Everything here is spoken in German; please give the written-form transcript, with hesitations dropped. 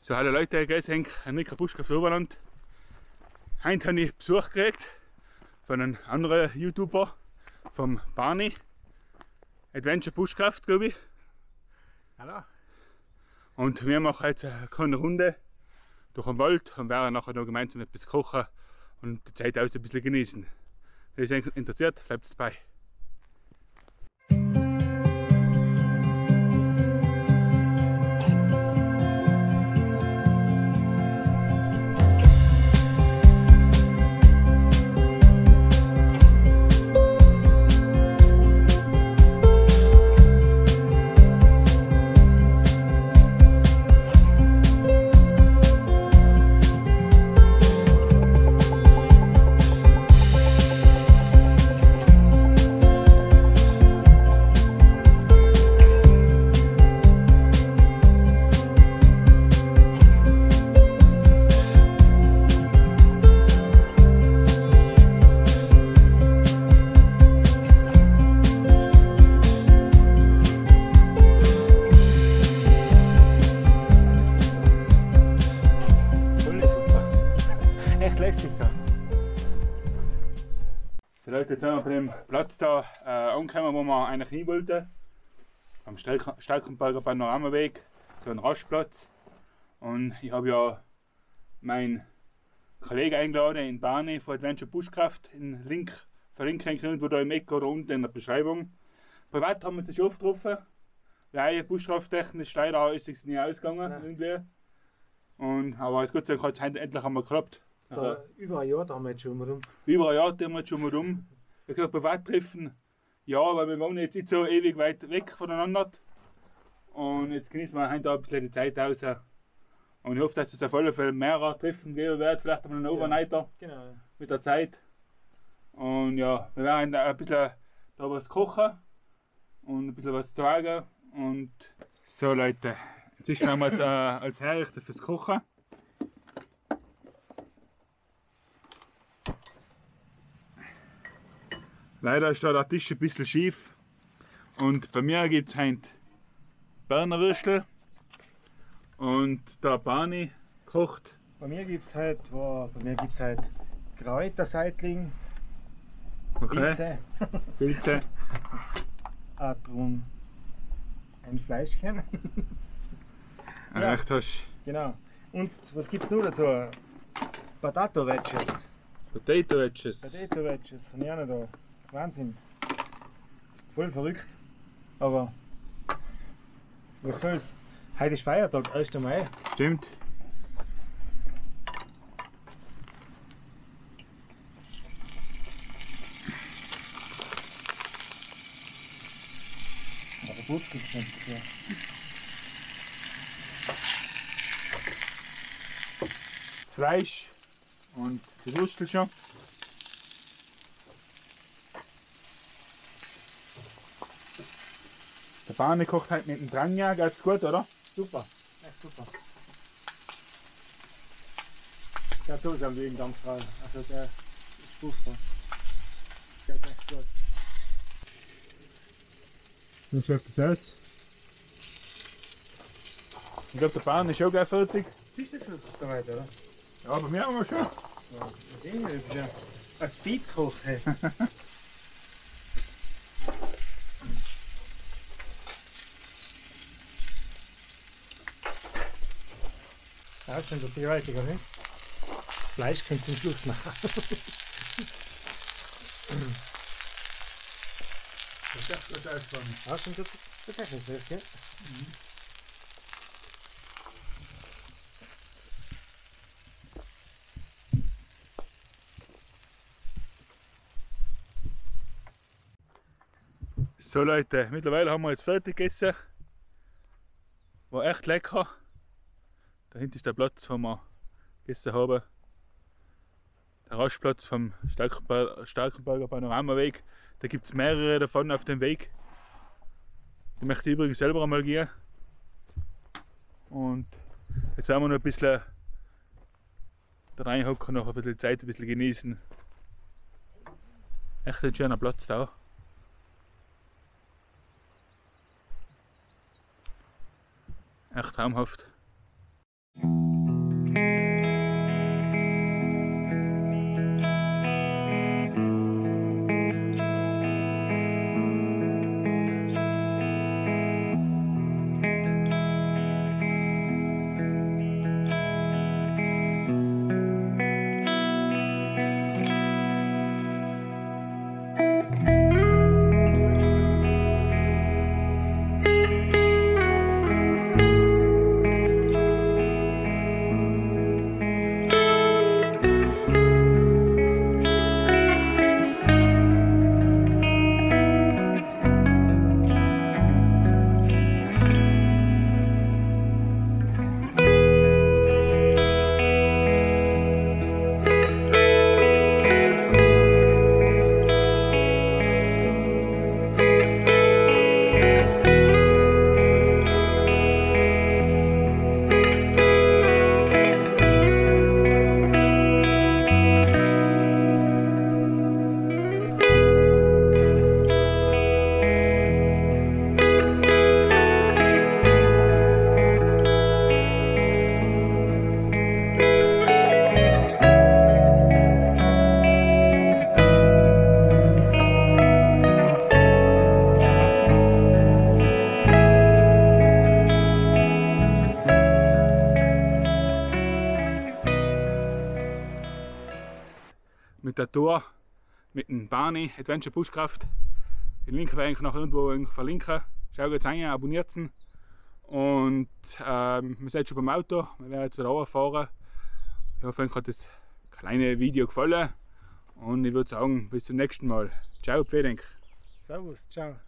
So, hallo Leute, ich bin Henrik Buschkraft Oberland. Heute habe ich Besuch gekriegt von einem anderen YouTuber, vom Barney. Adventure Buschkraft, glaube ich. Hallo. Und wir machen jetzt eine kleine Runde durch den Wald und werden nachher noch gemeinsam etwas kochen und die Zeit aus ein bisschen genießen. Wenn ihr euch interessiert, bleibt dabei. So Leute, jetzt sind wir bei dem Platz da angekommen, wo wir eigentlich hin wollten. Am Starkenberger Panoramaweg, so ein Rastplatz. Und ich habe ja meinen Kollegen eingeladen in Barney von Adventure Buschkraft. Verlinken irgendwo da im Eck oder unten in der Beschreibung. Privat haben wir uns schon oft getroffen. Weil Buschkrafttechnisch leider ist es nie ausgegangen. Irgendwie. Aber es Gott sei Dank hat es endlich einmal geklappt. Vor über ein Jahr da haben wir jetzt schon mal rum. Über ein Jahr haben wir jetzt schon mal rum. Ich glaube, privat treffen, ja, weil wir wohnen jetzt nicht so ewig weit weg voneinander. Und jetzt genießen wir heute ein bisschen die Zeit aus. Und ich hoffe, dass es auf alle Fälle mehrere Treffen geben wird, vielleicht einmal einen Overnighter mit der Zeit. Und ja, wir werden ein bisschen da was kochen und ein bisschen was tragen. Und so Leute, jetzt ist noch mal als Herrichter fürs Kochen. Leider ist da der Tisch ein bisschen schief und bei mir gibt es heute Berner Würstel und der Barney kocht. Bei mir gibt es halt Kräuterseitling, Okay. Pilze. Drum ein Fleischchen. Ja. Echt hast. Genau. Und was gibt es nur dazu? Potato Wedges. Potato Wedges. Potato Wedges, habe ich auch noch da. Wahnsinn. Voll verrückt. Aber was soll's? Heute ist Feiertag, 1. Mai. Stimmt. Aber gut gibt's nicht. Ja. Fleisch und die Würstel schon. Der Barney kocht halt mit dem Dranja, ganz gut, oder? Super, echt super. Der tut es am Leben ganz frei. Also der ist super. Der ist echt gut. Wie schaut das aus? Ich glaube, der Barney ist schon gleich fertig. Bist du schon soweit, oder? Ja, bei mir haben wir schon. Ja, das ist ja ein Speedkoch. Hey. Ja, das sind so viel weiter, nicht? Fleisch kommt zum Schluss nachher. Das ist echt gut ausgegangen. Ja, schon das ist nicht so, gell? So Leute, mittlerweile haben wir jetzt fertig gegessen. War echt lecker. Da hinten ist der Platz, wo wir gegessen haben. Der Rastplatz vom Starkenberger Panoramaweg. Da gibt es mehrere davon auf dem Weg. Die möchte ich übrigens selber einmal gehen. Und jetzt werden wir noch ein bisschen da reinhocken, noch ein bisschen Zeit ein bisschen genießen. Echt ein schöner Platz da. Echt traumhaft. mit der Tour, mit dem Barney Adventure Bushcraft. Den Link werde ich noch irgendwo verlinken. Schaut jetzt rein, abonniert ihn. Und wir sind schon beim Auto, wir werden jetzt wieder runterfahren. Ich hoffe, euch hat das kleine Video gefallen. Und ich würde sagen, bis zum nächsten Mal. Ciao, Pfedenk. Servus, ciao.